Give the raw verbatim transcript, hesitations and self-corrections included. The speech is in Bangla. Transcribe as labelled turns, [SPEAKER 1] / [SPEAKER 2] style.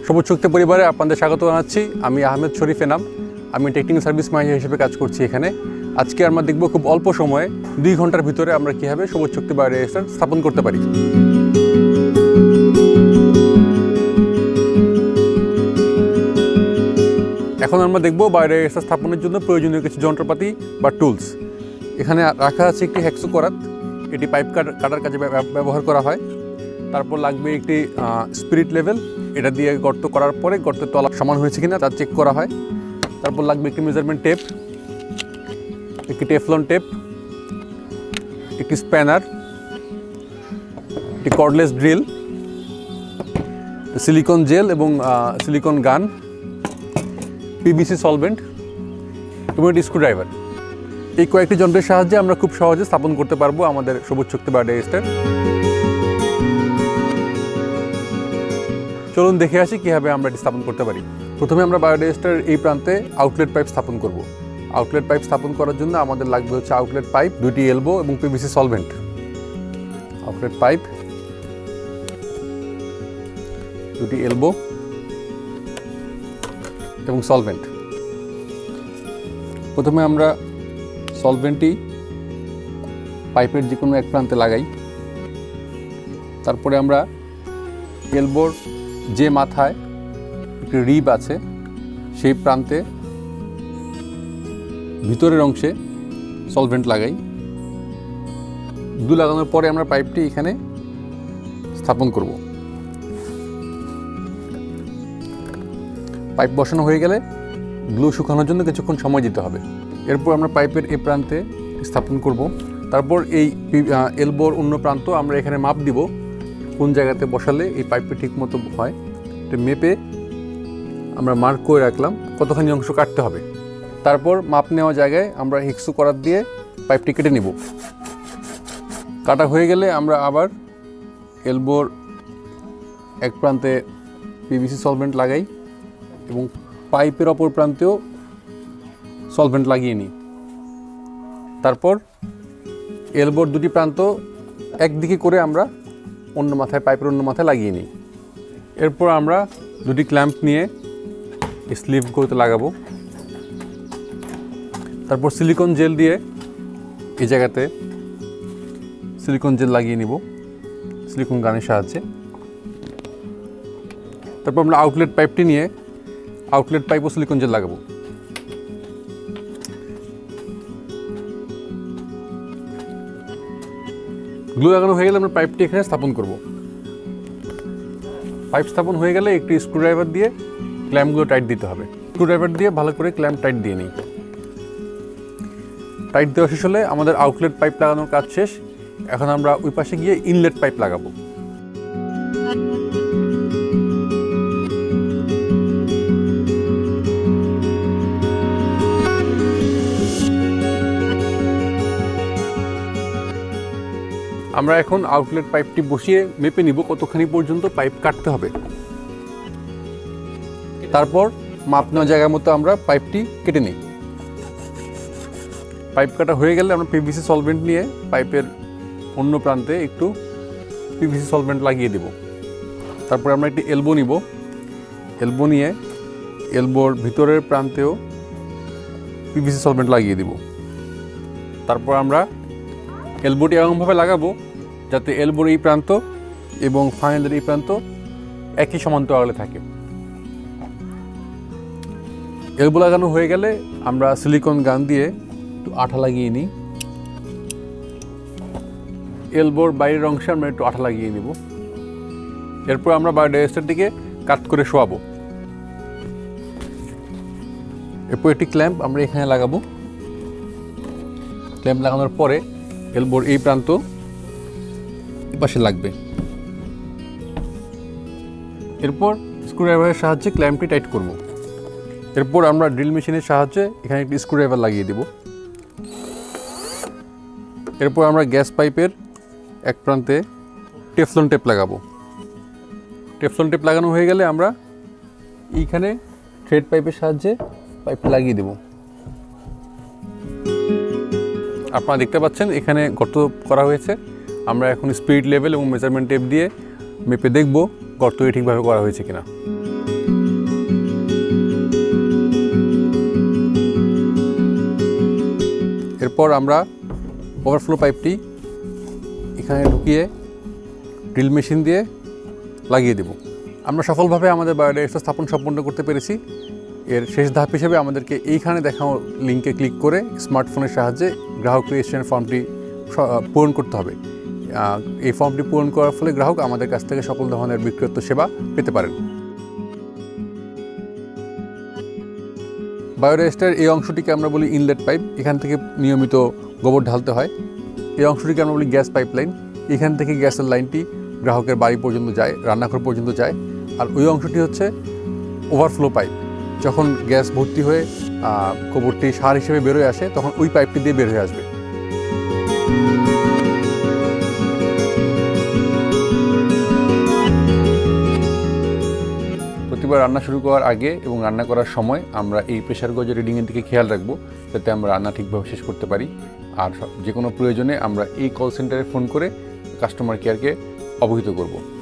[SPEAKER 1] সবুজ শক্তি পরিবারে আপনাদের স্বাগত জানাচ্ছি। আমি আহমেদ শরীফ এনাম। আমি টেকনিক্যাল সার্ভিস ম্যানেজার হিসেবে কাজ করছি এখানে। আজকে আমরা দেখব খুব অল্প সময়ে দুই ঘন্টার ভিতরে আমরা কীভাবে সবুজ শক্তি বায়োডিজাস্টার স্থাপন করতে পারি। এখন আমরা দেখব বায়োডিজাস্টার স্থাপনের জন্য প্রয়োজনীয় কিছু যন্ত্রপাতি বা টুলস। এখানে রাখা আছে একটি হ্যাকসো করাত, এটি পাইপ কাটার কাজে ব্যবহার করা হয়। তারপর লাগবে একটি স্পিরিট লেভেল, এটা দিয়ে গর্ত করার পরে গর্তের তলা সমান হয়েছে কিনা তা চেক করা হয়। তারপর লাগবে একটি মেজারমেন্ট টেপ, একটি টেফলন টেপ, একটি স্প্যানার, একটি কর্ডলেস ড্রিল, সিলিকন জেল এবং সিলিকন গান, পিভিসি সলভেন্ট এবং একটি স্ক্রুড্রাইভার। এই কয়েকটি যন্ত্রের সাহায্যে আমরা খুব সহজে স্থাপন করতে পারবো আমাদের সবুজ শক্তি বায়োডিজাস্টার। চলুন দেখে আসি কীভাবে আমরা এটি স্থাপন করতে পারি। প্রথমে আমরা বায়োডিজাস্টার এই প্রান্তে আউটলেট পাইপ স্থাপন করব। আউটলেট পাইপ স্থাপন করার জন্য আমাদের লাগবে হচ্ছে আউটলেট পাইপ, দুটি এলবো এবং পিভিসি সলভেন্ট। আউটলেট পাইপ, দুটি এলবো এবং সলভেন্ট। প্রথমে আমরা সলভেন্টটি পাইপের যে কোনো এক প্রান্তে লাগাই। তারপরে আমরা এলবোর যে মাথায় একটি রিব আছে সেই প্রান্তে ভিতরের অংশে সলভেন্ট লাগাই। গ্লু লাগানোর পরে আমরা পাইপটি এখানে স্থাপন করব। পাইপ বসানো হয়ে গেলে গ্লু শুকানোর জন্য কিছুক্ষণ সময় দিতে হবে। এরপর আমরা পাইপের এই প্রান্তে স্থাপন করব। তারপর এই এলবোর অন্য প্রান্ত আমরা এখানে মাপ দিব কোন জায়গাতে বসালে এই পাইপটি ঠিক মতো হয়। এটা মেপে আমরা মার্ক করে রাখলাম কতখানি অংশ কাটতে হবে। তারপর মাপ নেওয়া জায়গায় আমরা হ্যাকসো করাত দিয়ে পাইপটি কেটে নিব। কাটা হয়ে গেলে আমরা আবার এলবোর এক প্রান্তে পিভিসি সলভেন্ট লাগাই এবং পাইপের অপর প্রান্তেও সলভেন্ট লাগিয়ে নিই। তারপর এলবোর দুটি প্রান্ত একদিকে করে আমরা অন্য মাথায় পাইপের অন্য মাথায় লাগিয়ে নিই। এরপর আমরা দুটি ক্ল্যাম্প নিয়ে স্লিভগুলোতে লাগাবো। তারপর সিলিকন জেল দিয়ে এই জায়গাতে সিলিকন জেল লাগিয়ে নিব সিলিকন গানের সাহায্যে। তারপর আমরা আউটলেট পাইপটি নিয়ে আউটলেট পাইপ ও সিলিকন জেল লাগাবো। গ্লু লাগানো হয়ে গেলে আমরা পাইপটি এখানে স্থাপন করব। পাইপ স্থাপন হয়ে গেলে একটি স্ক্রুড্রাইভার দিয়ে ক্ল্যাম্পগুলো টাইট দিতে হবে। স্ক্রুড্রাইভার দিয়ে ভালো করে ক্ল্যাম্প টাইট দিয়ে নিই। টাইট দেওয়া শেষ হলে আমাদের আউটলেট পাইপ লাগানোর কাজ শেষ। এখন আমরা ওই পাশে গিয়ে ইনলেট পাইপ লাগাবো। আমরা এখন আউটলেট পাইপটি বসিয়ে মেপে নিব কতখানি পর্যন্ত পাইপ কাটতে হবে। তারপর মাপ নেওয়া জায়গার মতো আমরা পাইপটি কেটে নিই। পাইপ কাটা হয়ে গেলে আমরা পিভিসি সলভেন্ট নিয়ে পাইপের অন্য প্রান্তে একটু পিভিসি সলভেন্ট লাগিয়ে দেব। তারপর আমরা একটি এলবো নিব। এলবো নিয়ে এলবোর ভিতরের প্রান্তেও পিভিসি সলভেন্ট লাগিয়ে দিব। তারপর আমরা এলবোটি এমনভাবে লাগাবো যাতে এলবোর এই প্রান্ত এবং ফাইনালের এই প্রান্ত একই সমান্তরালে থাকে। এলবো লাগানো হয়ে গেলে আমরা সিলিকন গান দিয়ে একটু আঠা লাগিয়ে নিই। এলবোর বাইরের অংশে আমরা একটু আঠা লাগিয়ে নিব। এরপর আমরা বায়োডিজাস্টারটিকে কাট করে শোয়াবো। এরপর একটি ক্ল্যাম্প আমরা এখানে লাগাবো। ক্ল্যাম্প লাগানোর পরে এলবোর এই প্রান্ত পাশে লাগবে। এরপর স্ক্রুড্রাইভারের সাহায্যে ক্ল্যাম্পটি টাইট করব। এরপর আমরা ড্রিল মেশিনের সাহায্যে এখানে একটি স্ক্রুড্রাইভার লাগিয়ে দেব। এরপর আমরা গ্যাস পাইপের এক প্রান্তে টেফলন টেপ লাগাবো। টেফলন টেপ লাগানো হয়ে গেলে আমরা এইখানে থ্রেড পাইপের সাহায্যে পাইপটি লাগিয়ে দেব। আপনারা দেখতে পাচ্ছেন এখানে গর্ত করা হয়েছে। আমরা এখন স্পিরিট লেভেল এবং মেজারমেন্ট টেপ দিয়ে মেপে দেখব গর্তটি ঠিকভাবে করা হয়েছে কিনা। এরপর আমরা ওভারফ্লো পাইপটি এখানে ঢুকিয়ে ড্রিল মেশিন দিয়ে লাগিয়ে দেব। আমরা সফলভাবে আমাদের বায়োডাইজেস্টার স্থাপন সম্পন্ন করতে পেরেছি। এর শেষ ধাপ হিসেবে আমাদেরকে এইখানে দেখানো লিঙ্কে ক্লিক করে স্মার্টফোনের সাহায্যে গ্রাহক রেজিস্ট্রেশন ফর্মটি পূরণ করতে হবে। এই ফর্মটি পূরণ করার ফলে গ্রাহক আমাদের কাছ থেকে সকল ধরনের বিক্রয়োত্ত সেবা পেতে পারেন। বায়োডাইজেস্টার এই অংশটিকে আমরা বলি ইনলেট পাইপ। এখান থেকে নিয়মিত গোবর ঢালতে হয়। এই অংশটিকে আমরা বলি গ্যাস পাইপলাইন। এখান থেকে গ্যাসের লাইনটি গ্রাহকের বাড়ি পর্যন্ত যায়, রান্নাঘর পর্যন্ত যায়। আর ওই অংশটি হচ্ছে ওভারফ্লো পাইপ। যখন গ্যাস ভর্তি হয়ে গোবরটি সার হিসেবে বেরোয় আসে তখন ওই পাইপটি দিয়ে বের হয়ে আসবে। প্রতিবার রান্না শুরু করার আগে এবং রান্না করার সময় আমরা এই প্রেশার গজের রিডিংয়ের দিকে খেয়াল রাখবো, যাতে আমরা রান্না ঠিকভাবে শেষ করতে পারি। আর যে কোনো প্রয়োজনে আমরা এই কল সেন্টারে ফোন করে কাস্টমার কেয়ারকে অবহিত করব।